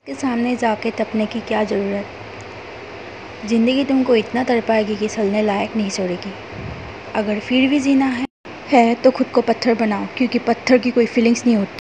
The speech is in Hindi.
के सामने जाके तपने की क्या ज़रूरत। ज़िंदगी तुमको इतना तड़पाएगी कि सलने लायक नहीं छोड़ेगी। अगर फिर भी जीना है तो खुद को पत्थर बनाओ, क्योंकि पत्थर की कोई फीलिंग्स नहीं होती।